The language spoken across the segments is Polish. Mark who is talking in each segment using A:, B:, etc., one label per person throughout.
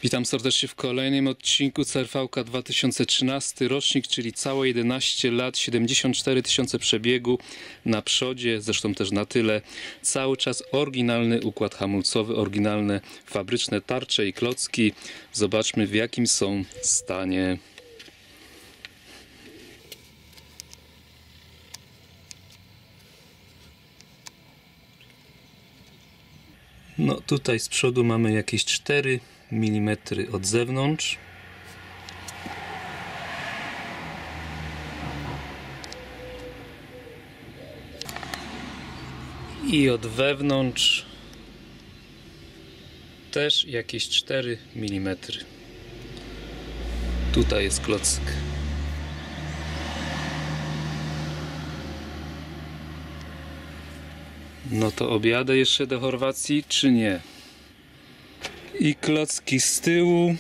A: Witam serdecznie w kolejnym odcinku CRV 2013 rocznik, czyli całe 11 lat, 74 tysiące przebiegu na przodzie, zresztą też na tyle. Cały czas oryginalny układ hamulcowy, oryginalne fabryczne tarcze i klocki. Zobaczmy, w jakim są stanie. No tutaj z przodu mamy jakieś 4 mm od zewnątrz. I od wewnątrz też jakieś 4 mm. Tutaj jest klocek. No to objadę jeszcze do Chorwacji, czy nie? I klocki z tyłu.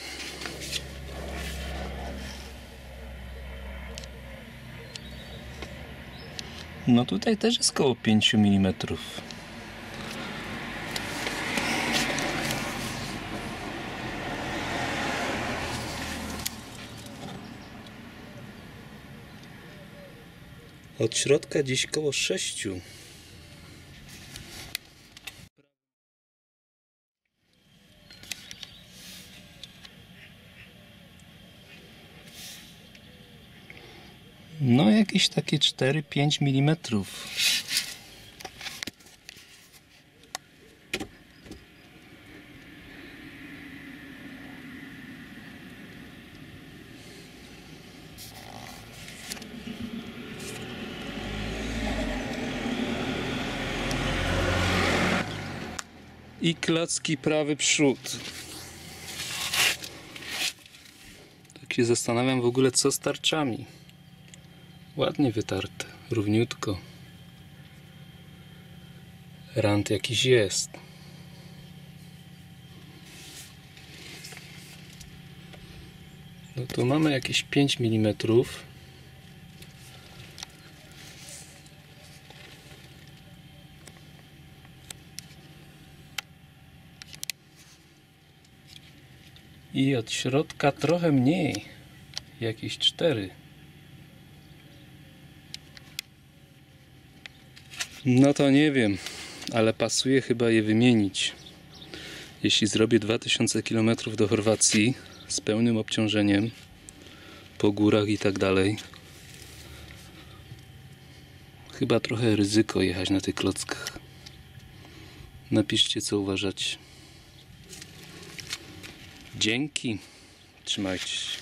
A: No tutaj też jest koło 5 mm. Od środka gdzieś koło 6. No jakieś takie 4-5 mm. I klocki prawy przód. Tak się zastanawiam w ogóle, co z tarczami. Ładnie wytarte, równiutko. Rant jakiś jest. No tu mamy jakieś 5 mm. I od środka trochę mniej. Jakieś 4. No to nie wiem, ale pasuje chyba je wymienić. Jeśli zrobię 2000 km do Chorwacji z pełnym obciążeniem po górach i tak dalej, chyba trochę ryzyko jechać na tych klockach. Napiszcie, co uważacie. Dzięki, trzymajcie się.